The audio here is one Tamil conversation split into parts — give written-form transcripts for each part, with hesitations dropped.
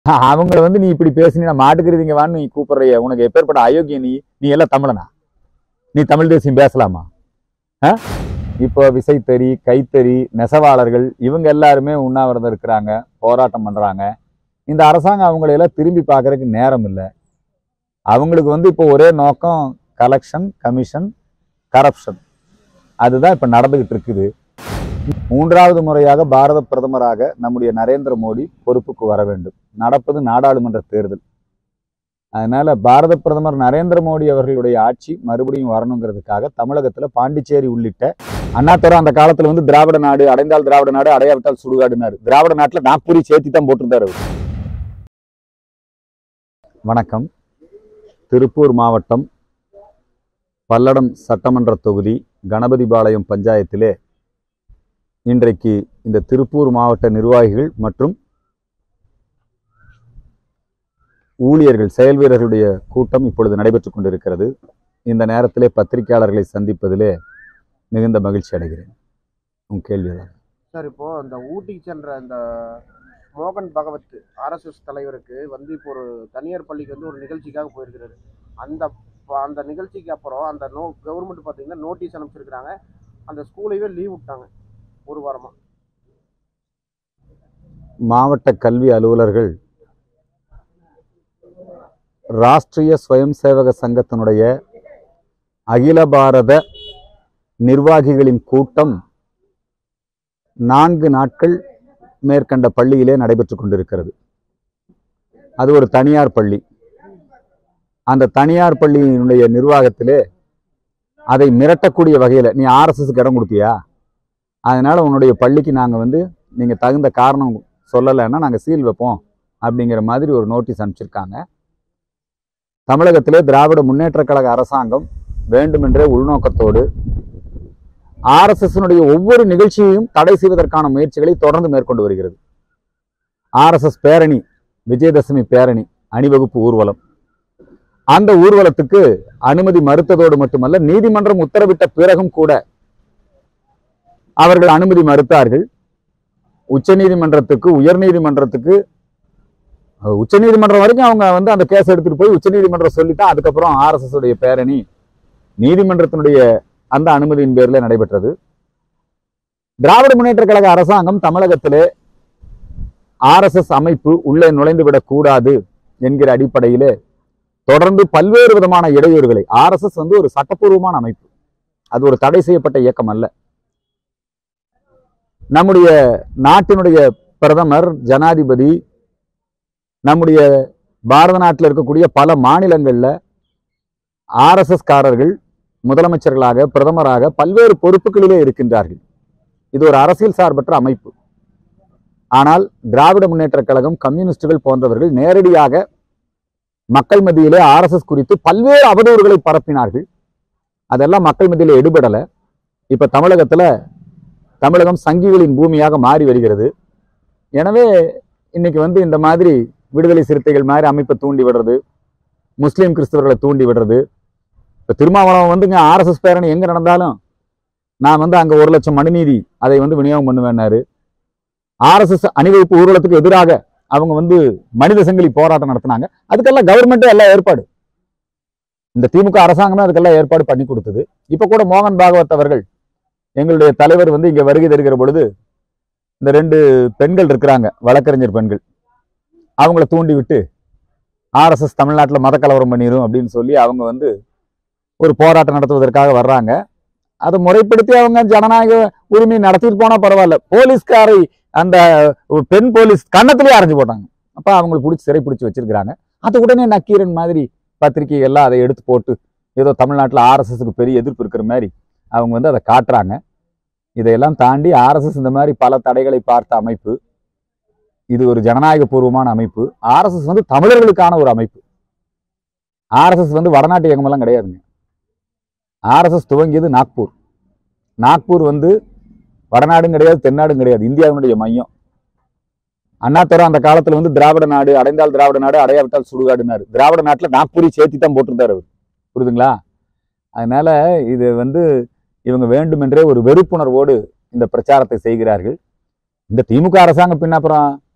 அவங்கள வந்து நீ இப்படி பேசினா மாட்டுக்கிறீங்க வான்னு நீ கூப்பிடுறிய, உனக்கு எப்பேற்பட்ட அயோக்கிய நீ? நீ எல்லாம் தமிழனா? நீ தமிழ் தேசியம் பேசலாமா? இப்போ விசைத்தறி, கைத்தறி நெசவாளர்கள் இவங்க எல்லாருமே உண்ணாவிரதம் இருக்கிறாங்க, போராட்டம் பண்றாங்க. இந்த அரசாங்கம் அவங்களையெல்லாம் திரும்பி பார்க்கறதுக்கு நேரம் இல்லை. அவங்களுக்கு வந்து இப்போ ஒரே நோக்கம் கலெக்ஷன், கமிஷன், கரப்ஷன். அதுதான் இப்ப நடந்துகிட்டு இருக்குது. 3வது முறையாக பாரத பிரதமராக நம்முடைய நரேந்திர மோடி பொறுப்புக்கு வர வேண்டும். நடப்பது நாடாளுமன்ற தேர்தல். அதனால பாரத பிரதமர் நரேந்திர மோடி அவர்களுடைய ஆட்சி மறுபடியும் வரணுங்கிறதுக்காக தமிழகத்துல பாண்டிச்சேரி உள்ளிட்ட அண்ணாதுரை அந்த காலத்துல வந்து திராவிட நாடு, அடைந்தால் திராவிட நாடு, அடையாவிட்டால் சுடுகாடுனாரு. திராவிட நாட்டுல நாக்பூரி சேர்த்தி தான் போட்டிருந்தாரு. வணக்கம். திருப்பூர் மாவட்டம் பல்லடம் சட்டமன்ற தொகுதி கணபதிபாளையம் பஞ்சாயத்திலே இன்றைக்கு இந்த திருப்பூர் மாவட்ட நிர்வாகிகள் மற்றும் ஊழியர்கள், செயல் வீரர்களுடைய கூட்டம் இப்பொழுது நடைபெற்றுக் கொண்டிருக்கிறது. இந்த நேரத்திலே பத்திரிகையாளர்களை சந்திப்பதிலே மிகுந்த மகிழ்ச்சி அடைகிறேன். உன் கேள்விதான் சார். இப்போ அந்த ஊட்டிக்கு சென்ற அந்த மோகன் பகவத் ஆர்எஸ்எஸ் தலைவருக்கு வந்து இப்போ ஒரு தனியார் பள்ளிக்கு வந்து ஒரு நிகழ்ச்சிக்காக போயிருக்கிறாரு. அந்த நிகழ்ச்சிக்கு அப்புறம் அந்த கவர்மெண்ட் பார்த்தீங்கன்னா நோட்டீஸ் அனுப்பிச்சிருக்கிறாங்க. அந்த ஸ்கூலையே லீவ் விட்டாங்க ஒரு வாரமா. மாவட்ட கல்வி அலுவலர்கள் ராஷ்டிரிய ஸ்வயம் சேவக சங்கத்தினுடைய அகில பாரத நிர்வாகிகளின் கூட்டம் 4 நாட்கள் மேற்கண்ட பள்ளியிலே நடைபெற்றுக் கொண்டிருக்கிறது. அது ஒரு தனியார் பள்ளி. அந்த தனியார் பள்ளியினுடைய நிர்வாகத்திலே அதை மிரட்டக்கூடிய வகையில், நீ ஆர்எஸ்எஸ்க்கு இடம் கொடுத்தியா, அதனால உன்னுடைய பள்ளிக்கு நாங்கள் வந்து நீங்கள் தகுந்த காரணம் சொல்லலைன்னா நாங்கள் சீல் வைப்போம் அப்படிங்கிற மாதிரி ஒரு நோட்டீஸ் அனுப்பிச்சிருக்காங்க. தமிழகத்திலே திராவிட முன்னேற்ற கழக அரசாங்கம் வேண்டுமென்றே உள்நோக்கத்தோடு ஆர்எஸ்எஸ்னுடைய ஒவ்வொரு நிகழ்ச்சியையும் தடை செய்வதற்கான முயற்சிகளை தொடர்ந்து மேற்கொண்டு வருகிறது. ஆர்எஸ்எஸ் பேரணி, விஜயதசமி பேரணி, அணிவகுப்பு ஊர்வலம், அந்த ஊர்வலத்துக்கு அனுமதி மறுத்ததோடு மட்டுமல்ல, நீதிமன்றம் உத்தரவிட்ட பிறகும் கூட அவர்கள் அனுமதி மறுத்தார்கள். உச்சநீதிமன்றத்துக்கு, உயர்நீதிமன்றத்துக்கு, உச்சநீதிமன்றம் வரைக்கும் அவங்க வந்து அந்த கேஸ் எடுத்துட்டு போய் உச்சநீதிமன்றம் சொல்லித்தான் அதுக்கப்புறம் ஆர்எஸ்எஸ் உடைய பேரணி நீதிமன்றத்தினுடைய அந்த அனுமதியின் பேரில் நடைபெற்றது. திராவிட முன்னேற்ற கழக அரசாங்கம் தமிழகத்திலே ஆர்எஸ்எஸ் அமைப்பு உள்ளே நுழைந்துவிடக் கூடாது என்கிற அடிப்படையிலே தொடர்ந்து பல்வேறு விதமான இடையூறுகளை, ஆர்எஸ்எஸ் வந்து ஒரு சட்டப்பூர்வமான அமைப்பு, அது ஒரு தடை செய்யப்பட்ட இயக்கம் அல்ல. நம்முடைய நாட்டினுடைய பிரதமர், ஜனாதிபதி, நம்முடைய பாரத நாட்டில் இருக்கக்கூடிய பல மாநிலங்கள்ல ஆர்எஸ்எஸ் காரர்கள் முதலமைச்சர்களாக, பிரதமராக பல்வேறு பொறுப்புகளிலே இருக்கின்றார்கள். இது ஒரு அரசியல் சார்பற்ற அமைப்பு. ஆனால் திராவிட முன்னேற்ற கழகம், கம்யூனிஸ்டுகள் போன்றவர்கள் நேரடியாக மக்கள் மத்தியிலே ஆர்எஸ்எஸ் குறித்து பல்வேறு அவதூறுகளை பரப்பினார்கள். அதெல்லாம் மக்கள் மத்தியிலே எடுபடல. இப்ப தமிழகம் சங்கிகளின் பூமியாக மாறி வருகிறது. எனவே இன்னைக்கு வந்து இந்த மாதிரி விடுதலை சிறுத்தைகள் மாதிரி அமைப்பை தூண்டி விடுறது, முஸ்லீம் கிறிஸ்தவர்களை தூண்டி விடுறது. இப்ப திருமாவளவன் வந்துங்க ஆர்எஸ்எஸ் பேரணி எங்க நடந்தாலும் நான் வந்து அங்க 1 லட்சம் மனுநீதி அதை வந்து விநியோகம் பண்ணுவேன்னாரு. ஆர்எஸ்எஸ் அணிவகுப்பு ஊர்வலத்துக்கு எதிராக அவங்க வந்து மனித சங்கிலி போராட்டம் நடத்தினாங்க. அதுக்கெல்லாம் கவர்மெண்ட்டே எல்லாம் ஏற்பாடு, இந்த திமுக அரசாங்கமே அதுக்கெல்லாம் ஏற்பாடு பண்ணி கொடுத்தது. இப்ப கூட மோகன் பாகவத் அவர்கள், எங்களுடைய தலைவர் வந்து இங்க வருகை தருகிற பொழுது இந்த 2 பெண்கள் இருக்கிறாங்க, வழக்கறிஞர் பெண்கள், அவங்கள தூண்டி விட்டு ஆர்எஸ்எஸ் தமிழ்நாட்டில் மத கலவரம் பண்ணிடும் அப்படின்னு சொல்லி அவங்க வந்து ஒரு போராட்டம் நடத்துவதற்காக வர்றாங்க. அதை முறைப்படுத்தி அவங்க ஜனநாயக உரிமை நடத்திட்டு போனா பரவாயில்ல, போலீஸ்காரை அந்த பெண் போலீஸ் கன்னத்திலேயே அரைஞ்சு போட்டாங்க. அப்ப அவங்களுக்கு பிடிச்சி சிறை பிடிச்சி வச்சிருக்கிறாங்க. அது உடனே நக்கீரன் மாதிரி பத்திரிகை எல்லாம் அதை எடுத்து போட்டு ஏதோ தமிழ்நாட்டில் ஆர்எஸ்எஸ்க்கு பெரிய எதிர்ப்பு இருக்கிற மாதிரி அவங்க வந்து அதை காட்டுறாங்க. இதையெல்லாம் தாண்டி ஆர்எஸ்எஸ் இந்த மாதிரி பல தடைகளை பார்த்த அமைப்பு, இது ஒரு ஜனநாயக பூர்வமான அமைப்பு. ஆர்எஸ்எஸ் வந்து தமிழர்களுக்கான ஒரு அமைப்பு. ஆர்எஸ்எஸ் வந்து வடநாட்டு இயக்கமெல்லாம் கிடையாதுங்க. ஆர்எஸ்எஸ் துவங்கியது நாக்பூர் வந்து வடநாடும் கிடையாது, தென்னாடும் கிடையாது, இந்தியாவினுடைய மையம். அண்ணாதுரை அந்த காலத்துல வந்து திராவிட நாடு, அடைந்தால் திராவிட நாடு, அடையாவிட்டால் சுடுகாடுனாரு. திராவிட நாட்டுல நாக்பூரி சேர்த்தி தான் போட்டிருந்தாரு அவர், புரியுதுங்களா? அதனால இது வந்து இவங்க வேண்டுமென்றே ஒரு வெறுப்புணர்வோடு இந்த பிரச்சாரத்தை செய்கிறார்கள். இந்த திமுக அரசாங்கம் பின்ன அப்புறம்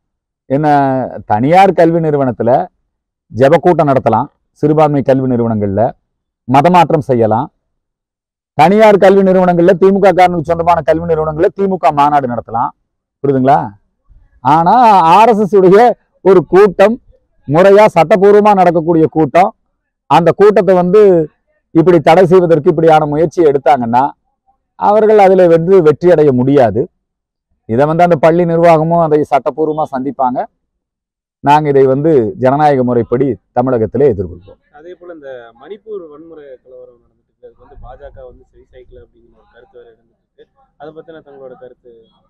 என்ன தனியார் கல்வி நிறுவனத்துல ஜெபக்கூட்டம் நடத்தலாம், சிறுபான்மை கல்வி நிறுவனங்கள்ல மதமாற்றம் செய்யலாம், தனியார் கல்வி நிறுவனங்கள்ல திமுக காரனுக்கு சொந்தமான கல்வி நிறுவனங்கள்ல திமுக மாநாடு நடத்தலாம், புரியுதுங்களா? ஆனா ஆர்எஸ்எஸ் உடைய ஒரு கூட்டம் முறையா சட்டபூர்வமா நடக்கக்கூடிய கூட்டம், அந்த கூட்டத்தை வந்து இப்படி தடை செய்வதற்கு இப்படியான முயற்சியை எடுத்தாங்கன்னா அவர்கள் அதில் வந்து வெற்றி அடைய முடியாது. இதை வந்து அந்த பள்ளி நிர்வாகமும் அதை சட்டப்பூர்வமா சந்திப்பாங்க. நாங்க இதை வந்து ஜனநாயக முறைப்படி தமிழகத்திலே எதிர்கொள்வோம். அதே போல இந்த மணிப்பூர் வன்முறை கலவரம் நடந்துட்டு இருக்கு, அதுக்கு வந்து பாஜக வந்து செவி சாய்க்கல அப்படிங்கிற ஒரு கருத்து வேற இருந்துட்டு இருக்கு. அதை பத்தின தங்களோட கருத்து?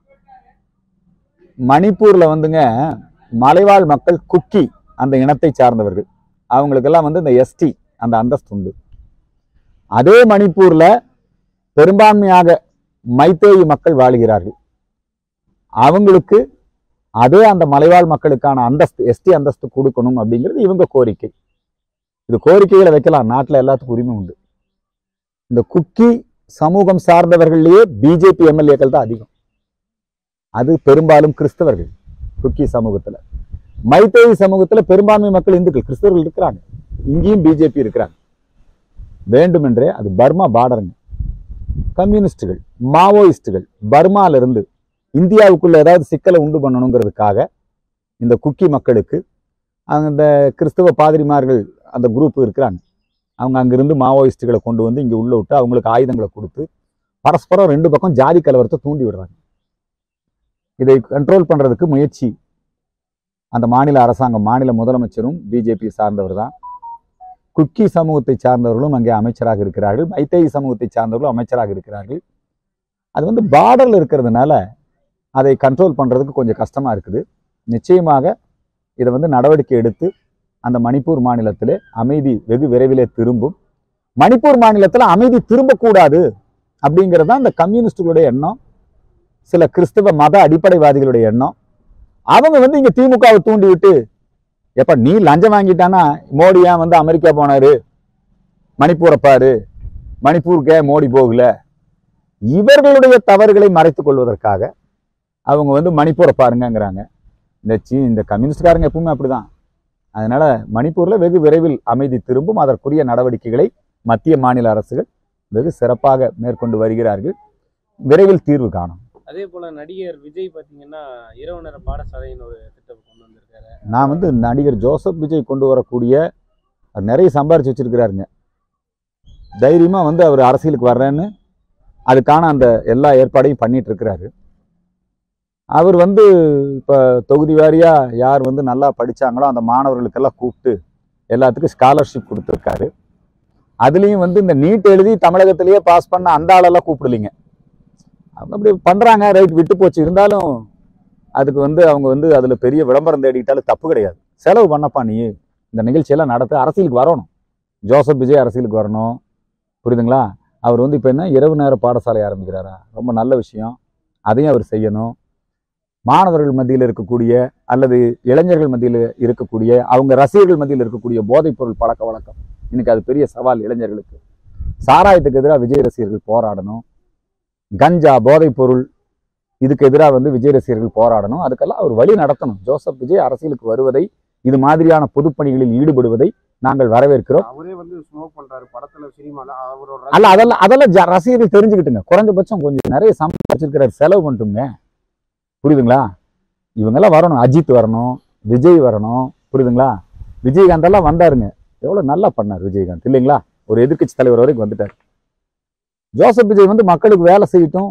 மணிப்பூர்ல வந்துங்க மலைவாழ் மக்கள் குக்கி அந்த இனத்தை சார்ந்தவர்கள், அவங்களுக்கெல்லாம் வந்து இந்த எஸ்டி அந்த அந்தஸ்து உண்டு. அதே மணிப்பூர்ல பெரும்பான்மையாக மைத்தேயி மக்கள் வாழுகிறார்கள். அவங்களுக்கு அதே அந்த மலைவாழ் மக்களுக்கான அந்தஸ்து எஸ்டி அந்தஸ்து கொடுக்கணும் அப்படிங்கிறது இவங்க கோரிக்கை. இது கோரிக்கைகளை வைக்கலாம், நாட்டில் எல்லாத்துக்கும் உரிமை உண்டு. இந்த குக்கி சமூகம் சார்ந்தவர்கள்லயே பிஜேபி எம்எல்ஏக்கள் தான் அதிகம். அது பெரும்பாலும் கிறிஸ்தவர்கள். குக்கி சமூகத்துல, மைத்தேயி சமூகத்துல பெரும்பான்மை மக்கள் இந்துக்கள், கிறிஸ்தவர்கள் இருக்கிறாங்க. இங்கேயும் பிஜேபி இருக்கிறாங்க. வேண்டுமென்றே அது பர்மா பார்டருங்க. கம்யூனிஸ்டுகள் மாவோயிஸ்டுகள் பர்மால இருந்து இந்தியாவுக்குள்ள ஏதாவது சிக்கலை உண்டு பண்ணணுங்கிறதுக்காக இந்த குக்கி மக்களுக்கு அந்த கிறிஸ்தவ பாதிரிமார்கள் அந்த குரூப் இருக்கிறாங்க. அவங்க அங்கிருந்து மாவோயிஸ்டுகளை கொண்டு வந்து இங்கே உள்ள விட்டு அவங்களுக்கு ஆயுதங்களை கொடுத்து பரஸ்பரம் ரெண்டு பக்கம் ஜாதி கலவரத்தை தூண்டி விடுறாங்க. இதை கண்ட்ரோல் பண்றதுக்கு முயற்சி அந்த மாநில அரசாங்கம், மாநில முதலமைச்சரும் பிஜேபி சார்ந்தவர் தான். குக்கி சமூகத்தை சார்ந்தவர்களும் அங்கே அமைச்சராக இருக்கிறார்கள், மைத்தேயி சமூகத்தை சார்ந்தவர்களும் அமைச்சராக இருக்கிறார்கள். அது வந்து பார்டர்ல இருக்கிறதுனால அதை கண்ட்ரோல் பண்றதுக்கு கொஞ்சம் கஷ்டமா இருக்குது. நிச்சயமாக இதை வந்து நடவடிக்கை எடுத்து அந்த மணிப்பூர் மாநிலத்திலே அமைதி வெகு விரைவிலே திரும்பும். மணிப்பூர் மாநிலத்தில் அமைதி திரும்பக்கூடாது அப்படிங்கிறது தான் இந்த கம்யூனிஸ்டுகளுடைய எண்ணம், சில கிறிஸ்தவ மத அடிப்படைவாதிகளுடைய எண்ணம். அவங்க வந்து இங்க திமுகவை தூண்டி விட்டு, எப்ப நீ லஞ்சம் வாங்கிட்டானா மோடி ஏன் வந்து அமெரிக்கா போனாரு, மணிப்பூரை பாரு, மணிப்பூருக்கே மோடி போகல, இவர்களுடைய தவறுகளை மறைத்துக் கொள்வதற்காக அவங்க வந்து மணிப்பூரை பாருங்கிறாங்க. இந்த கம்யூனிஸ்ட்காரங்க எப்பவுமே அப்படிதான். அதனால மணிப்பூர்ல வெகு விரைவில் அமைதி திரும்பும். அதற்குரிய நடவடிக்கைகளை மத்திய மாநில அரசுகள் வெகு சிறப்பாக மேற்கொண்டு வருகிறார்கள். விரைவில் தீர்வு காணும். அதே போல நடிகர் விஜய் பாத்தீங்கன்னா இரவு நேர பாடசாலைன்னு ஒரு திட்டம் கொண்டு வந்திருக்காரு. நான் வந்து நடிகர் ஜோசப் விஜய் கொண்டு வரக்கூடிய நிறைய சம்பாரிச்சு வச்சிருக்கிறாருங்க. தைரியமா வந்து அவர் அரசியலுக்கு வர்றேன்னு அதுக்கான அந்த எல்லா ஏற்பாடையும் பண்ணிட்டு இருக்கிறாரு. அவர் வந்து இப்போ தொகுதி வாரியா யார் வந்து நல்லா படிச்சாங்களோ அந்த மாணவர்களுக்கெல்லாம் கூப்பிட்டு எல்லாத்துக்கும் ஸ்காலர்ஷிப் கொடுத்துருக்காரு. அதுலேயும் வந்து இந்த நீட் எழுதி தமிழகத்திலேயே பாஸ் பண்ண அந்த ஆளெல்லாம் கூப்பிடலிங்க. அவங்க அப்படி பண்றாங்க, ரைட், விட்டு போச்சு. இருந்தாலும் அதுக்கு வந்து அவங்க வந்து அதுல பெரிய விளம்பரம் தேடிக்கிட்டாலும் தப்பு கிடையாது. செலவு பண்ணப்பா, நீ இந்த நிகழ்ச்சியெல்லாம் நடத்த அரசியலுக்கு வரணும். ஜோசப் விஜய் அரசியலுக்கு வரணும், புரியுதுங்களா? அவர் வந்து இப்போ என்ன இரவு நேர பாடசாலை ஆரம்பிக்கிறாரா, ரொம்ப நல்ல விஷயம். அதையும் அவர் செய்யணும். மாணவர்கள் மத்தியில் இருக்கக்கூடிய அல்லது இளைஞர்கள் மத்தியில் இருக்கக்கூடிய அவங்க ரசிகர்கள் மத்தியில் இருக்கக்கூடிய போதைப் பொருள் பழக்க வழக்கம் இன்னைக்கு அது பெரிய சவால் இளைஞர்களுக்கு. சாராயத்துக்கு எதிராக விஜய் ரசிகர்கள் போராடணும். கஞ்சா போதைப் பொருள் இதுக்கு எதிராக வந்து விஜய் ரசிகர்கள் போராடணும். அதுக்கெல்லாம் அவர் வழி நடத்தணும். ஜோசப் விஜய் அரசியலுக்கு வருவதை, இது மாதிரியான பொதுப்பணிகளில் ஈடுபடுவதை நாங்கள் வரவேற்கிறோம். அவரே வந்து ஸ்மோக் பண்றாரு படத்துல, சினிமால. அவரோட அல்ல, அதெல்லாம் ரசிகர்கள் தெரிஞ்சுக்கிட்டுங்க. குறைஞ்சபட்சம் கொஞ்சம் நிறைய சம்பாதிச்சிருக்கிறார், செலவு பண்ணிட்டுங்க, புரியுதுங்களா? இவங்கெல்லாம் வரணும். அஜித் வரணும், விஜய் வரணும், புரியுதுங்களா? விஜயகாந்த் எல்லாம் வந்தாருங்க, எவ்வளவு நல்லா பண்ணார் விஜயகாந்த், இல்லைங்களா? ஒரு எதிர்க்கட்சி தலைவர் வரைக்கும் வந்துட்டார். ஜோசப் விஜய் வந்து மக்களுக்கு வேலை செய்யட்டும்.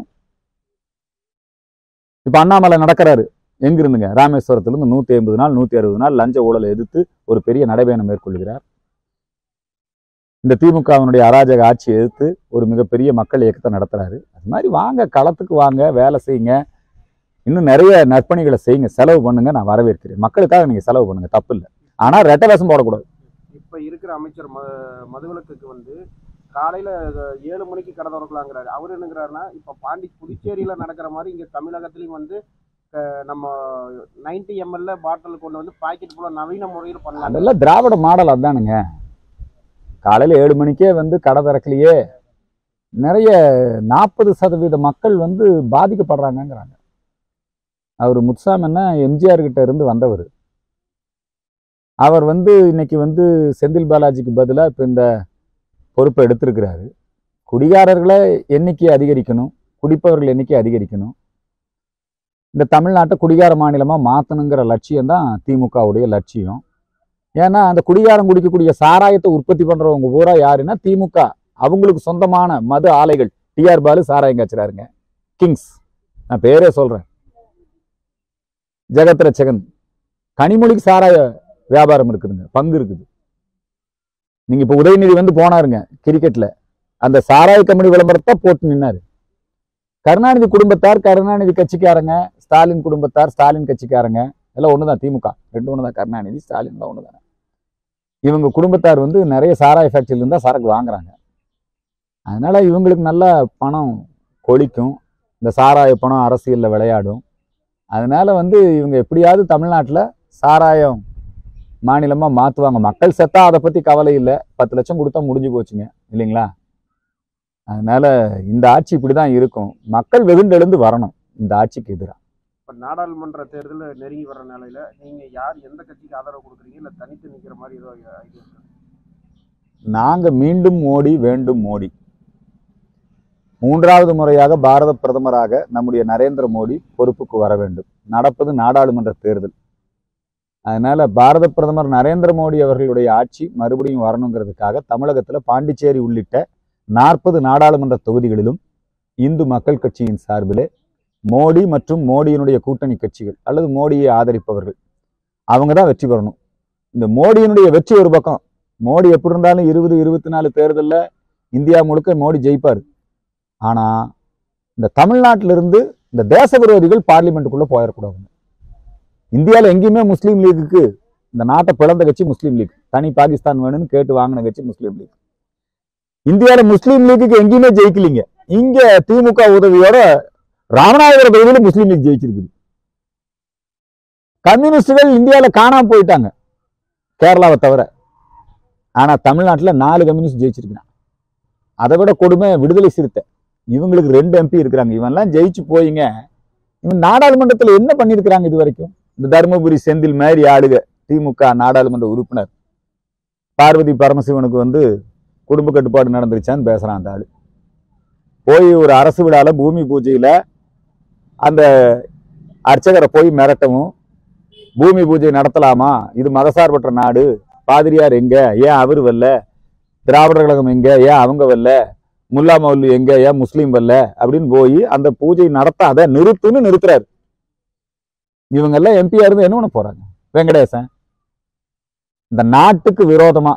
இப்ப அண்ணாமலை நடக்கிறாரு, எங்க இருந்துங்க, ராமேஸ்வரத்திலிருந்து 150 நாள் 160 நாள் லஞ்ச ஊழலை எதிர்த்து ஒரு பெரிய நடைபயணம் மேற்கொள்கிறார். இந்த திமுகவினுடைய அராஜக ஆட்சியை எதிர்த்து ஒரு மிகப்பெரிய மக்கள் இயக்கத்தை நடத்துறாரு. அது மாதிரி வாங்க, களத்துக்கு வாங்க, வேலை செய்யுங்க, இன்னும் நிறைய நற்பணிகளை செய்யுங்க, செலவு பண்ணுங்க. நான் வரவேற்கிறேன். மக்களுக்காக நீங்க செலவு பண்ணுங்க, தப்பு இல்லை. ஆனா ரெட்டை வேஷம் போடக்கூடாது. இப்ப இருக்கிற அமைச்சர் மதுவிலக்குக்கு வந்து காலையில 7 மணிக்கு கடை திறக்கலாங்கிறாரு. அவர் என்னங்கிறாருன்னா, இப்ப புதுச்சேரியில நடக்கிற மாதிரி இங்க தமிழகத்திலயும் வந்து நம்ம 90 ml பாட்டில் கொண்டு வந்து பாக்கெட் போல நவீன முறையில் பண்ணலாம். அதெல்லாம் திராவிட மாடல். அதானுங்க, காலையில 7 மணிக்கே வந்து கடை திறக்கலையே, நிறைய 40% மக்கள் வந்து பாதிக்கப்படுறாங்கிறாங்க. அவர் முத்துசாமின்னா எம்ஜிஆர் கிட்ட இருந்து வந்தவர். அவர் இன்னைக்கு செந்தில் பாலாஜிக்கு பதிலாக இப்போ இந்த பொறுப்பை எடுத்திருக்கிறாரு. குடிகாரர்களை எண்ணிக்கை அதிகரிக்கணும், குடிப்பவர்கள் எண்ணிக்கை அதிகரிக்கணும், இந்த தமிழ்நாட்டை குடிகார மாநிலமாக மாற்றணுங்கிற லட்சியம் தான் திமுகவுடைய லட்சியம். ஏன்னா அந்த குடிகாரம் குடிக்கக்கூடிய சாராயத்தை உற்பத்தி பண்ணுறவங்க பூரா யாருன்னா திமுக. அவங்களுக்கு சொந்தமான மது ஆலைகள். டிஆர் பாலு சாராயம் காய்ச்சறாருங்க, கிங்ஸ், நான் பேரே சொல்கிறேன். ஜெகத் ரட்சகன், கனிமொழிக்கு சாராய வியாபாரம் இருக்குதுங்க, பங்கு இருக்குது. நீங்க இப்போ உதயநிதி போனாருங்க கிரிக்கெட்ல, அந்த சாராய கம்பெனி விளம்பரத்தை போட்டு நின்னாரு. கருணாநிதி குடும்பத்தார் கருணாநிதி கட்சிக்காரங்க, ஸ்டாலின் குடும்பத்தார் ஸ்டாலின் கட்சிக்காரங்க, எல்லாம் ஒண்ணுதான். திமுக ரெண்டு ஒண்ணுதான், கருணாநிதி ஸ்டாலின் தான் ஒண்ணுதானே. இவங்க குடும்பத்தார் நிறைய சாராய ஃபேக்டரியில இருந்தா சரக்கு வாங்குறாங்க. அதனால இவங்களுக்கு நல்ல பணம் கொளிக்கும், இந்த சாராய பணம் அரசியல்ல விளையாடும். அதனால இவங்க எப்படியாவது தமிழ்நாட்டில் சாராயம் மாநிலமா மாத்துவாங்க. மக்கள் செத்தா அதை பத்தி கவலை இல்லை, 10 லட்சம் கொடுத்தா முடிஞ்சு போச்சுங்க, இல்லைங்களா? அதனால இந்த ஆட்சி இப்படிதான் இருக்கும். மக்கள் வெகுண்டெழுந்து வரணும் இந்த ஆட்சிக்கு எதிராக. இப்போ நாடாளுமன்ற தேர்தல் நெருங்கி வர நிலையில நீங்க யார் எந்த கட்சிக்கு ஆதரவு கொடுக்குறீங்க, இல்லை தனித்து நிற்கிற மாதிரி ஏதோ ஐடியா இருக்கா? நாங்க மீண்டும் மோடி வேண்டும் மோடி. 3வது முறையாக பாரத பிரதமராக நம்முடைய நரேந்திர மோடி பொறுப்புக்கு வர வேண்டும். நடப்பது நாடாளுமன்ற தேர்தல். அதனால பாரத பிரதமர் நரேந்திர மோடி அவர்களுடைய ஆட்சி மறுபடியும் வரணுங்கிறதுக்காக தமிழகத்துல பாண்டிச்சேரி உள்ளிட்ட 40 நாடாளுமன்ற தொகுதிகளிலும் இந்து மக்கள் கட்சியின் சார்பிலே மோடி மற்றும் மோடியினுடைய கூட்டணி கட்சிகள் அல்லது மோடியை ஆதரிப்பவர்கள் அவங்க தான் வெற்றி பெறணும். இந்த மோடியினுடைய வெற்றி ஒரு பக்கம். மோடி எப்படி இருந்தாலும் 2024 தேர்தலில் இந்தியா முழுக்க மோடி ஜெயிப்பார். ஆனா இந்த தமிழ்நாட்டிலிருந்து இந்த தேச விரோதிகள் பார்லிமெண்ட்டுக்குள்ள போயிடக்கூடாதுங்க. இந்தியாவில் எங்கேயுமே முஸ்லீம் லீக்குக்கு, இந்த நாட்டை பிளந்த கட்சி முஸ்லீம் லீக், தனி பாகிஸ்தான் வேணும்னு கேட்டு வாங்கின கட்சி முஸ்லீம் லீக். இந்தியாவில் முஸ்லீம் லீக்குக்கு எங்கேயுமே ஜெயிக்கலீங்க. இங்க திமுக உதவியோட ராமநாதபுரம் தொகுதியில் முஸ்லீம் லீக் ஜெயிச்சிருக்குது. கம்யூனிஸ்டுகள் இந்தியாவில் காணாம போயிட்டாங்க, கேரளாவை தவிர. ஆனா தமிழ்நாட்டில் 4 கம்யூனிஸ்ட் ஜெயிச்சிருக்கிறாங்க. அதை விட கொடுமை விடுதலை சிறுத்தை, இவங்களுக்கு 2 MP இருக்கிறாங்க. இவன்லாம் ஜெயிச்சு போயிங்க, இவன் நாடாளுமன்றத்தில் என்ன பண்ணியிருக்கிறாங்க இது வரைக்கும்? இந்த தருமபுரி செந்தில் மாதிரி ஆளுக திமுக நாடாளுமன்ற உறுப்பினர் பார்வதி பரமசிவனுக்கு குடும்ப கட்டுப்பாடு நடந்துருச்சான்னு பேசுறான் அந்த ஆளு. போய் ஒரு அரசு விழால பூமி பூஜையில அந்த அர்ச்சகரை போய் மிரட்டவும், பூமி பூஜை நடத்தலாமா, இது மதசார்பற்ற நாடு, பாதிரியார் எங்க, ஏன் அவரு வரல, திராவிடர் கழகம் எங்க, ஏன் அவங்க வரல, முல்லா மௌலி எங்க, ஏன் முஸ்லீம் வரல அப்படின்னு போய் அந்த பூஜை நடத்த அதை நிறுத்துன்னு நிறுத்துறாரு. இவங்க எல்லாம் MP-யா இருந்து என்ன பண்ண போறாங்க? வெங்கடேசன் இந்த நாட்டுக்கு விரோதமா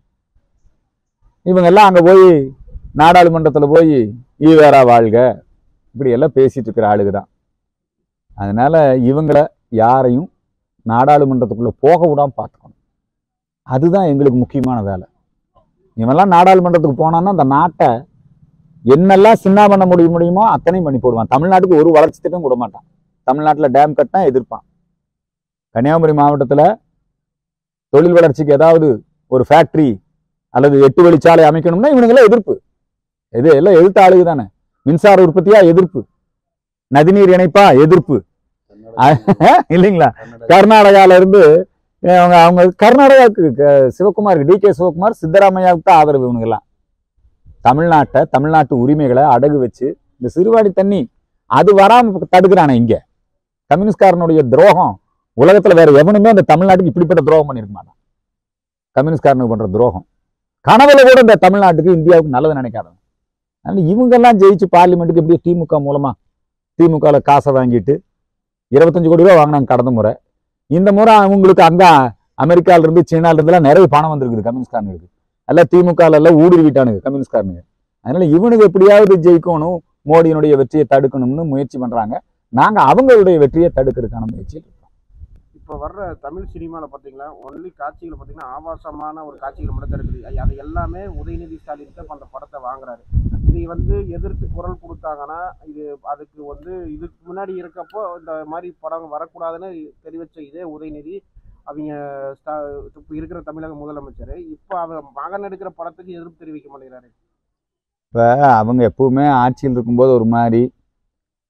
இவங்க எல்லாம் அங்க போய் நாடாளுமன்றத்துல போய் ஈவேரா வாழ்க இப்படி எல்லாம் பேசிட்டு இருக்கிற ஆளுகுதான். அதனால இவங்கள யாரையும் நாடாளுமன்றத்துக்குள்ள போக விடாம பார்த்துக்கணும். அதுதான் எங்களுக்கு முக்கியமான வேலை. இவெல்லாம் நாடாளுமன்றத்துக்கு போனான்னா அந்த நாட்டை என்னெல்லாம் சின்ன பண்ண முடியுமோ அத்தனையும் பண்ணி போடுவான். தமிழ்நாட்டுக்கு ஒரு வளர்ச்சி திட்டம் விட மாட்டான். தமிழ்நாட்டில் டேம் கட்டினா எதிர்ப்பான். கன்னியாகுமரி மாவட்டத்தில் தொழில் வளர்ச்சிக்கு ஏதாவது ஒரு ஃபேக்டரி அல்லது 8 வழிச்சாலை அமைக்கணும்னா இவனுங்கெல்லாம் எதிர்ப்பு. எல்லாம் எதிர்த்த ஆளுகு தானே. மின்சார உற்பத்தியா எதிர்ப்பு, நதிநீர் இணைப்பா எதிர்ப்பு, இல்லைங்களா? கர்நாடகால இருந்து அவங்க கர்நாடகாவுக்கு சிவகுமாருக்கு, DK சிவகுமார், சித்தராமையாவுக்கு தான் ஆதரவு. இவனுங்கெல்லாம் தமிழ்நாட்டு உரிமைகளை அடகு வச்சு இந்த சிறுவாணி தண்ணி அது வராம தடுக்கிறானே. இங்க கம்யூனிஸ்ட்காரனுடைய துரோகம் உலகத்துல வேற எவனுமே அந்த தமிழ்நாட்டுக்கு இப்படிப்பட்ட துரோகம் பண்ணிருக்க மாட்டான். கம்யூனிஸ்ட்காரனுக்கு பண்ற துரோகம் கனவுல கூட இந்த தமிழ்நாட்டுக்கு இந்தியாவுக்கு நல்லது நினைக்காதவங்க. அதனால இவங்கெல்லாம் ஜெயிச்சு பார்லிமெண்ட்டுக்கு எப்படியோ திமுக மூலமா திமுகவில் காசை வாங்கிட்டு 25 கோடி ரூபா வாங்கினாங்க கடந்த முறை. இந்த முறை அவங்களுக்கு அங்க அமெரிக்கால இருந்து சீனால இருந்தெல்லாம் நிறைய பணம் வந்திருக்குது கம்யூனிஸ்ட்காரனுக்கு. எல்லாம் திமுகல எல்லாம் ஊடுருவிட்டானுங்க கம்யூனிஸ்ட்காரனுங்க. அதனால இவனுக்கு எப்படியாவது ஜெயிக்கணும், மோடியினுடைய வெற்றியை தடுக்கணும்னு முயற்சி பண்றாங்க. நாங்க அவங்களுடைய வெற்றியை தடுக்கிறதுக்கான முயற்சி. இப்போ வர்ற தமிழ் சினிமாவில் பார்த்தீங்கன்னா ஒன்லி காட்சிகள் பார்த்தீங்கன்னா ஆபாசமான ஒரு காட்சிகள் மட்டும் தான் இருக்குது. அது எல்லாமே உதயநிதி ஸ்டாலின் தான் அந்த படத்தை வாங்குறாரு. இதை எதிர்த்து குரல் கொடுத்தாங்கன்னா அதுக்கு இதுக்கு முன்னாடி இருக்கப்போ இந்த மாதிரி படம் வரக்கூடாதுன்னு தெரிவித்த இதே உதயநிதி அவங்க இப்போ இருக்கிற தமிழக முதலமைச்சர் இப்போ அவர் மகன் எடுக்கிற படத்துக்கு எதிர்ப்பு தெரிவிக்க மாட்டேங்கிறாரு. இப்போ அவங்க எப்பவுமே ஆட்சியில் இருக்கும்போது ஒரு மாதிரி,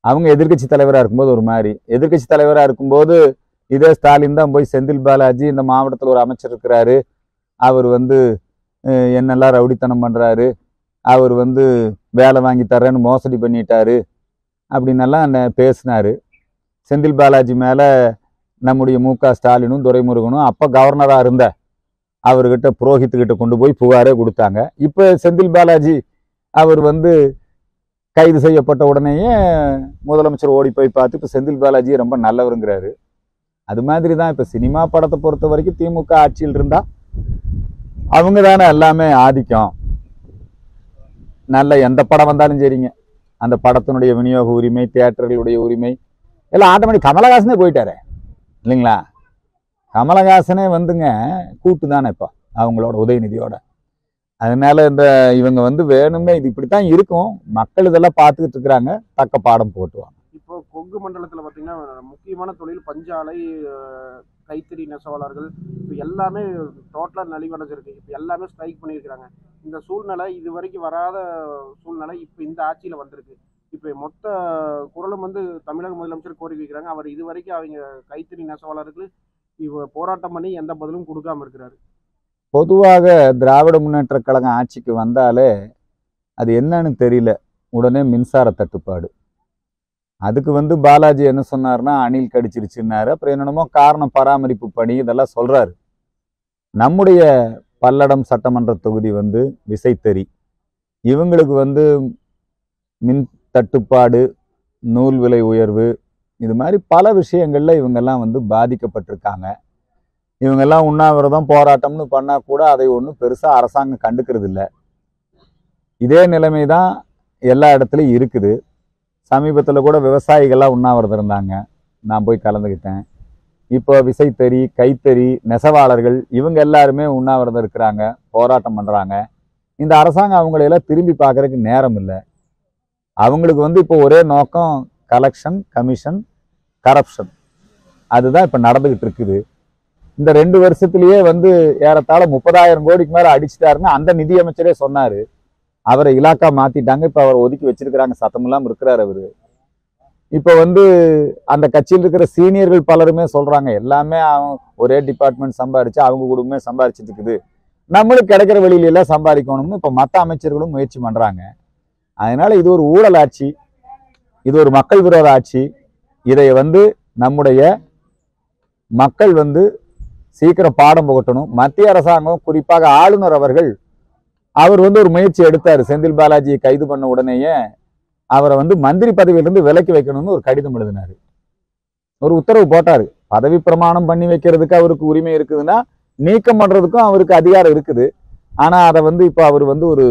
அவங்க எதிர்க்கட்சி தலைவராக இருக்கும்போது ஒரு மாதிரி, எதிர்க்கட்சி தலைவராக இருக்கும்போது இதே ஸ்டாலின் தான் போய் செந்தில் பாலாஜி இந்த மாவட்டத்தில் ஒரு அமைச்சர் இருக்கிறாரு, அவர் வந்து என்னெல்லாம் ரவுடித்தனம் பண்ணுறாரு, அவர் வந்து வேலை வாங்கி தர்றேன்னு மோசடி பண்ணிட்டாரு அப்படின்னெல்லாம் பேசினாரு. செந்தில் பாலாஜி மேலே நம்முடைய மு.க. ஸ்டாலினும் துரைமுருகனும் அப்போ கவர்னராக இருந்த அவர்கிட்ட புரோஹித்துக்கிட்ட கொண்டு போய் புகாரே கொடுத்தாங்க. இப்போ செந்தில் பாலாஜி அவர் வந்து கைது செய்யப்பட்ட உடனேயே முதலமைச்சர் ஓடி போய் பார்த்து இப்போ செந்தில் பாலாஜி ரொம்ப நல்லவருங்கிறாரு. அது மாதிரி தான் இப்போ சினிமா படத்தை பொறுத்த வரைக்கும் திமுக ஆட்சியில் இருந்தா அவங்க தானே எல்லாமே ஆதிக்கம். நல்ல எந்த படம் வந்தாலும் சரிங்க, அந்த படத்தினுடைய விநியோக உரிமை, தியேட்டர்களுடைய உரிமை எல்லாம் ஆட்டோமேட்டிக் கமலஹாசனே போயிட்டாரு இல்லைங்களா? கமலஹாசனே வந்துங்க கூட்டு தானே இப்போ அவங்களோட உதயநிதியோட. அதனால இந்த இவங்க வந்து வேணுமே இது இப்படித்தான் இருக்கும், மக்கள் இதெல்லாம் பார்த்துக்கிட்டு இருக்கிறாங்க, தக்க பாடம் போட்டுவாங்க. இப்போ கொங்கு மண்டலத்தில் பார்த்தீங்கன்னா முக்கியமான தொழில் பஞ்சாலை, கைத்தறி நெசவாளர்கள், இப்போ எல்லாமே டோட்டலாக நலிவடைஞ்சிருக்கு. இப்போ எல்லாமே ஸ்ட்ரைக் பண்ணியிருக்கிறாங்க. இந்த சூழ்நிலை இது வரைக்கும் வராத சூழ்நிலை இப்போ இந்த ஆட்சியில் வந்திருக்கு. இப்போ மொத்த குரலும் வந்து தமிழக முதலமைச்சர் கோரிக்கை வைக்கிறாங்க. அவர் இது வரைக்கும் அவங்க கைத்தறி நெசவாளர்கள் போராட்டம் பண்ணி எந்த பதிலும் கொடுக்காம இருக்கிறாரு. பொதுவாக திராவிட முன்னேற்ற கழகம் ஆட்சிக்கு வந்தாலே அது என்னன்னு தெரியல, உடனே மின்சார தட்டுப்பாடு. அதுக்கு வந்து பாலாஜி என்ன சொன்னார்னா அணில் கடிச்சிருச்சுன்னாரு. அப்புறம் என்னென்னமோ காரணம் பராமரிப்பு பணி இதெல்லாம் சொல்றாரு. நம்முடைய பல்லடம் சட்டமன்ற தொகுதி வந்து விசைத்தறி, இவங்களுக்கு வந்து மின் தட்டுப்பாடு, நூல் விலை உயர்வு, இது மாதிரி பல விஷயங்கள்ல இவங்கெல்லாம் வந்து பாதிக்கப்பட்டிருக்காங்க. இவங்கெல்லாம் உண்ணாவிரதம் போராட்டம்னு பண்ணா கூட அதை ஒன்றும் பெருசா அரசாங்கம் கண்டுக்கிறது இல்லை. இதே நிலைமை தான் எல்லா இடத்துலையும் இருக்குது. சமீபத்தில் கூட விவசாயிகள்லாம் உண்ணாவிரதம் இருந்தாங்க, நான் போய் கலந்துக்கிட்டேன். இப்போ விசைத்தறி, கைத்தறி நெசவாளர்கள் இவங்க எல்லாருமே உண்ணாவிரதம் இருக்கிறாங்க, போராட்டம் பண்ணுறாங்க. இந்த அரசாங்கம் அவங்களையெல்லாம் திரும்பி பார்க்கறதுக்கு நேரம் இல்லை. அவங்களுக்கு வந்து இப்போ ஒரே நோக்கம் கலெக்ஷன், கமிஷன், கரப்ஷன், அதுதான் இப்போ நடந்துக்கிட்டு இருக்குது. இந்த 2 வருஷத்துலேயே வந்து ஏறத்தாழ 30,000 கோடிக்கு மேலே அடிச்சிட்டாருன்னு அந்த நிதியமைச்சரே சொன்னார். அவரை இலாக்கா மாற்றிட்டாங்க, இப்போ அவரை ஒதுக்கி வச்சிருக்கிறாங்க, சத்தமில்லாமல் இருக்கிறார் அவர். இப்போ வந்து அந்த கட்சியில் இருக்கிற சீனியர்கள் பலருமே சொல்கிறாங்க, எல்லாமே ஒரே டிபார்ட்மெண்ட் சம்பாரிச்சு அவங்க குடும்பமே சம்பாரிச்சிட்டு இருக்குது, நம்மளுக்கு கிடைக்கிற வெளியிலெல்லாம் சம்பாதிக்கணும்னு இப்போ மற்ற அமைச்சர்களும் முயற்சி பண்ணுறாங்க. அதனால இது ஒரு ஊழல் ஆட்சி, இது ஒரு மக்கள் விரோத ஆட்சி. இதை வந்து நம்முடைய மக்கள் வந்து சீக்கிரம் பாடம் புகட்டணும். மத்திய அரசாங்கம், குறிப்பாக ஆளுநர் அவர் வந்து ஒரு முயற்சி எடுத்தார். செந்தில் பாலாஜியை கைது பண்ண உடனேயே அவரை வந்து மந்திரி பதவியிலிருந்து விலக்கி வைக்கணும்னு ஒரு கடிதம் எழுதினார், ஒரு உத்தரவு போட்டார். பதவி பிரமாணம் பண்ணி வைக்கிறதுக்கு அவருக்கு உரிமை இருக்குதுன்னா நீக்கம் பண்றதுக்கும் அவருக்கு அதிகாரம் இருக்குது. ஆனா அதை வந்து இப்போ அவர் வந்து ஒரு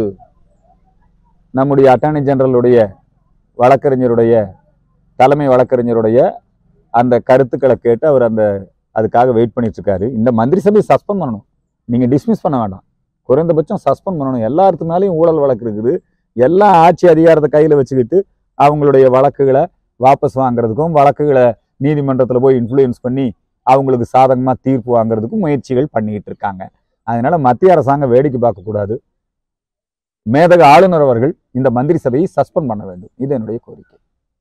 நம்முடைய அட்டார்னி ஜெனரலுடைய வழக்கறிஞருடைய தலைமை வழக்கறிஞருடைய அந்த கருத்துக்களை கேட்டு அவர் அதுக்காக வெயிட் பண்ணிட்டு இருக்காரு. இந்த மந்திரி சபையை சஸ்பெண்ட் பண்ணணும், நீங்க டிஸ்மிஸ் பண்ண வேண்டாம், குறைந்தபட்சம் சஸ்பெண்ட் பண்ணணும். எல்லாத்துக்கு மேலேயும் ஊழல் வழக்கு இருக்குது. எல்லா ஆட்சி அதிகாரத்தை கையில் வச்சுக்கிட்டு அவங்களுடைய வழக்குகளை வாபஸ் வாங்குறதுக்கும், வழக்குகளை நீதிமன்றத்தில் போய் இன்ஃப்ளூயன்ஸ் பண்ணி அவங்களுக்கு சாதகமாக தீர்ப்பு வாங்குறதுக்கும் முயற்சிகள் பண்ணிக்கிட்டு இருக்காங்க. அதனால மத்திய அரசாங்கம் வேடிக்கை பார்க்கக்கூடாது. மேதக ஆளுநர் அவர்கள் இந்த மந்திரி சபையை சஸ்பெண்ட் பண்ண வேண்டும், இது என்னுடைய கோரிக்கை.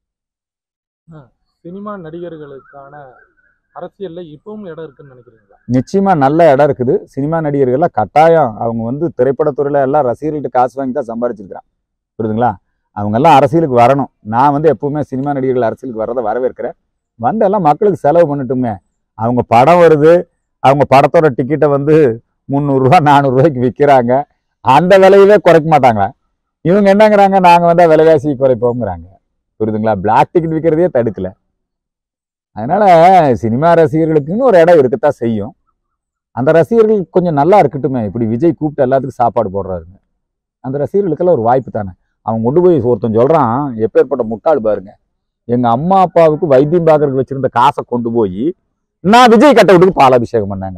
சினிமா நடிகர்களுக்கான அரசியல்ல இப்பவும் இடம் இருக்குன்னு நினைக்கிறீங்களா? நிச்சயமா நல்ல இடம் இருக்குது. சினிமா நடிகர்கள்லாம் கட்டாயம் அவங்க வந்து திரைப்படத்துறையில எல்லாம் ரசிகர்கள்ட்ட காசு வாங்கி தான் சம்பாதிச்சிருக்கிறான், புரியுதுங்களா? அவங்க எல்லாம் அரசியலுக்கு வரணும். நான் வந்து எப்பவுமே சினிமா நடிகர்கள் அரசியலுக்கு வர்றதை வரவேற்கிறேன். வந்து எல்லாம் மக்களுக்கு செலவு பண்ணட்டுங்க. அவங்க படம் வருது, அவங்க படத்தோட டிக்கெட்டை வந்து 300 ரூபா 400 ரூபாய்க்கு விற்கிறாங்க, அந்த விலையவே குறைக்க மாட்டாங்களா? இவங்க என்னங்கிறாங்க, நாங்கள் வந்து விலைவாசி குறைப்போங்கிறாங்க, புரியுதுங்களா? பிளாக் டிக்கெட் விற்கிறதையே தடுக்கல. அதனால சினிமா ரசிகர்களுக்குன்னு ஒரு இடம் இருக்கத்தான் செய்யும். அந்த ரசிகர்கள் கொஞ்சம் நல்லா இருக்கட்டுமே. இப்படி விஜய் கூப்பிட்டு எல்லாத்துக்கும் சாப்பாடு போடுறாருங்க, அந்த ரசிகர்களுக்கெல்லாம் ஒரு வாய்ப்பு தானே. அவன் கொண்டு போய் ஒருத்தன் சொல்றான், எப்பேற்பட்ட முட்டாள் பாருங்க, எங்க அம்மா அப்பாவுக்கு வைத்தியம் பார்க்கறதுக்கு வச்சிருந்த காசை கொண்டு போய் நான் விஜய் கட்டவுட்டுக்கு பாலாபிஷேகம் பண்ணாங்க.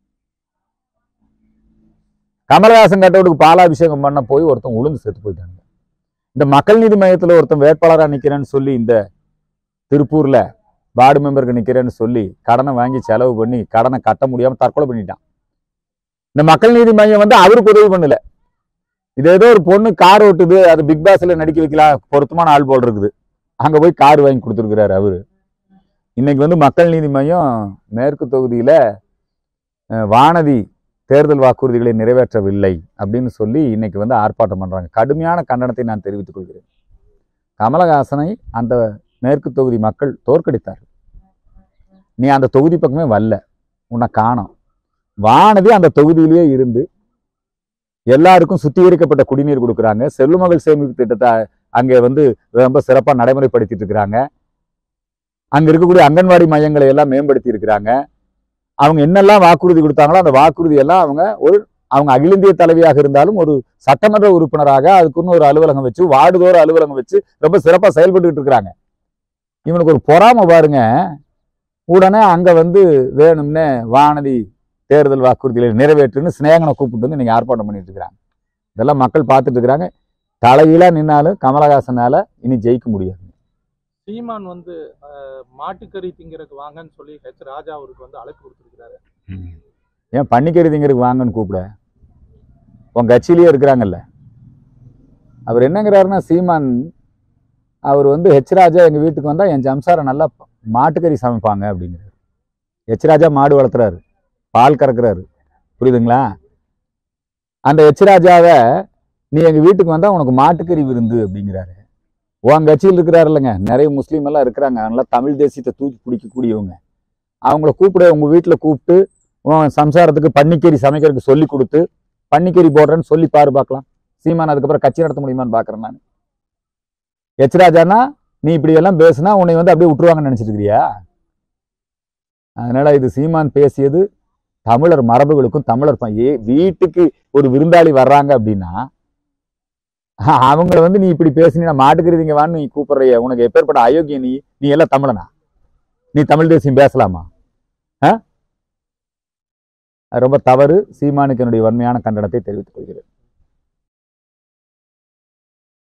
கமலஹாசன் கட்டவுட்டுக்கு பாலாபிஷேகம் பண்ண போய் ஒருத்தன் உளுந்து செத்து போயிட்டாங்க. இந்த மக்கள் நீதி மையத்துல ஒருத்தன் வேட்பாளராக நிக்கிறேன்னு சொல்லி, இந்த திருப்பூர்ல வார்டு மெம்பருக்கு நிக்கிறேன்னு சொல்லி கடனை வாங்கி செலவு பண்ணி கடனை கட்ட முடியாம தற்கொலை பண்ணிட்டான். இந்த மக்கள் நீதி மையம் வந்து அவருக்கு உதவி பண்ணல. இது ஏதோ ஒரு பொண்ணு கார் ஓட்டுது, அது பிக் பாஸ்ல நடிக்க வைக்கலாம், பொருத்தமான ஆள் போல் இருக்குது, அங்க போய் கார் வாங்கி கொடுத்துருக்கிறாரு அவரு. இன்னைக்கு வந்து மக்கள் நீதி மையம் மேற்கு தொகுதியில வானதி தேர்தல் வாக்குறுதிகளை நிறைவேற்றவில்லை அப்படின்னு சொல்லி இன்னைக்கு வந்து ஆர்ப்பாட்டம் பண்றாங்க. கடுமையான கண்டனத்தை நான் தெரிவித்துக் கொள்கிறேன். கமலஹாசனை அந்த மேற்கு தொகுதி மக்கள் தோற்கடித்தார். நீ அந்த தொகுதி பக்கமே வரல, உன்னை காணோம். வானதி அந்த தொகுதியிலேயே இருந்து எல்லாருக்கும் சுத்திகரிக்கப்பட்ட குடிநீர் கொடுக்குறாங்க. செல்லுமகள் சேமிப்பு திட்டத்தை அங்கே வந்து ரொம்ப சிறப்பாக நடைமுறைப்படுத்திட்டு இருக்கிறாங்க. அங்க இருக்கக்கூடிய அங்கன்வாடி மையங்களை எல்லாம் மேம்படுத்தி இருக்கிறாங்க. அவங்க என்னெல்லாம் வாக்குறுதி கொடுத்தாங்களோ அந்த வாக்குறுதி எல்லாம் அவங்க அகில இந்திய தலைவியாக இருந்தாலும் ஒரு சட்டமன்ற உறுப்பினராக அதுக்குன்னு ஒரு அலுவலகம் வச்சு, வார்டுதோற அலுவலகம் வச்சு ரொம்ப சிறப்பாக செயல்பட்டு இருக்கிறாங்க. இவனுக்கு ஒரு பொறாமை பாருங்க. உடனே அங்க வந்து வேணும்னே வானதி தேர்தல் வாக்குறுதிகளை நிறைவேற்றுன்னு சிநேகனை கூப்பிட்டு வந்து இன்னைக்கு ஆர்ப்பாட்டம் பண்ணிட்டு இருக்கிறாங்க. இதெல்லாம் மக்கள் பார்த்துட்டு இருக்கிறாங்க. தலையில நின்னாலும் கமலஹாசனால இனி ஜெயிக்க முடியாது. சீமான் வந்து மாட்டுக்கறி திங்கிறதுக்கு வாங்கன்னு சொல்லி ஹெச் ராஜா அவருக்கு வந்து அழைப்பு கொடுத்துருக்கிறாரு. ஏன் பன்னிக்கறி திங்கிறதுக்கு வாங்கன்னு கூப்பிட? உன் கட்சியிலேயே இருக்கிறாங்கல்ல. அவர் என்னங்கிறாருன்னா, சீமான் அவர் வந்து ஹெச் ராஜா எங்க வீட்டுக்கு வந்தா என் சம்சாரம் நல்லா மாட்டுக்கறி சமைப்பாங்க அப்படிங்கிறாரு. ஹெச் ராஜா மாடு வளர்த்துறாரு, பால் கறக்குறாரு, புரியுதுங்களா? அந்த ஹெச் ராஜாவை நீ எங்க வீட்டுக்கு வந்தா உனக்கு மாட்டுக்கறி விருந்து அப்படிங்கிறாரு. உன் கட்சியில் இருக்கிறாரு இல்லைங்க, நிறைய முஸ்லீம் எல்லாம் இருக்கிறாங்க, அதனால தமிழ் தேசியத்தை தூக்கி பிடிக்கக்கூடியவங்க. அவங்கள கூப்பிட உங்க வீட்டுல கூப்பிட்டு உன் சம்சாரத்துக்கு பன்னிக்கறி சமைக்கிறதுக்கு சொல்லி கொடுத்து பன்னிக்கறி போடுறேன்னு சொல்லி பாரு பார்க்கலாம். சீமான் அதுக்கப்புறம் கட்சி நடத்த முடியுமான்னு பாக்குறேன் நான். ஹெச் ராஜானா நீ இப்படி எல்லாம் பேசுனா உன்னை வந்து அப்படியே விட்டுருவாங்கன்னு நினைச்சிட்டு இருக்கிறியா? அதனால இது சீமான் பேசியது தமிழர் மரபுகளுக்கும் தமிழர் வீட்டுக்கு ஒரு விருந்தாளி வர்றாங்க அப்படின்னா அவங்கள வந்து நீ இப்படி பேசினா மாட்டுக்கிறீங்க வான்னு நீ கூப்பிடுறைய, உனக்கு எப்பேற்பட்ட அயோக்கிய? நீ எல்லாம் தமிழனா? நீ தமிழ் தேசியம் பேசலாமா? ரொம்ப தவறு. சீமானுக்கு என்னுடைய வன்மையான கண்டனத்தை தெரிவித்துக் கொள்கிறேன்.